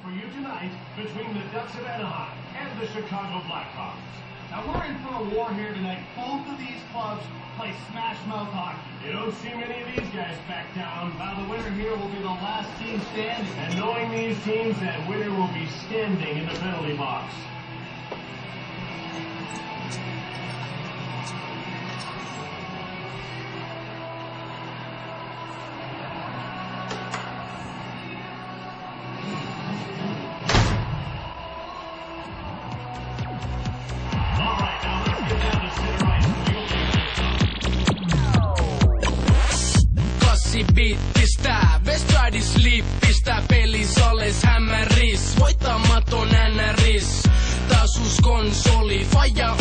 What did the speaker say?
for you tonight between the Ducks of Anaheim and the Chicago Blackhawks. Now we're in for a war here tonight. Both of these clubs play smash mouth hockey. You don't see many of these guys back down. Now the winner here will be the last team standing. And knowing these teams, that winner will be standing in the penalty box. Sleep, pistää pelis alles hämäris. Voittamaton NRis. Taas uusi konsoli, faija